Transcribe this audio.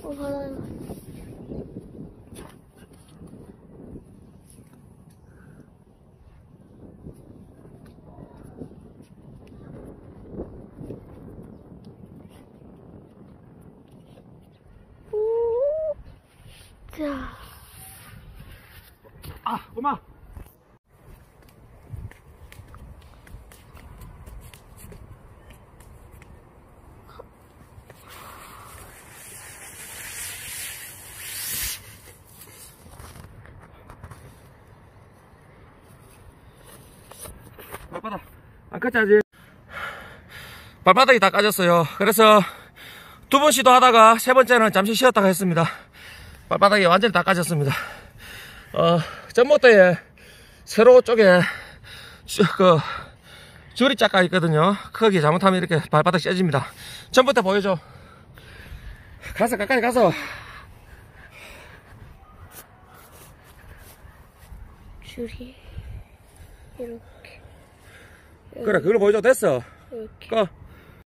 바다가. 자. 아, 엄마. 발바닥 안 깠지 아직? 발바닥이 다 까졌어요. 그래서 두 번 시도하다가 세 번째는 잠시 쉬었다가 했습니다. 발바닥이 완전히 다 까졌습니다. 전봇대에 세로 쪽에 그 줄이 짝가 있거든요. 거기 잘못하면 이렇게 발바닥 찢어집니다. 전봇대 보여줘. 가서 가까이 가서. 줄이 이렇게. 그래, 그걸 보여줘. 됐어. 이렇게. 꺼.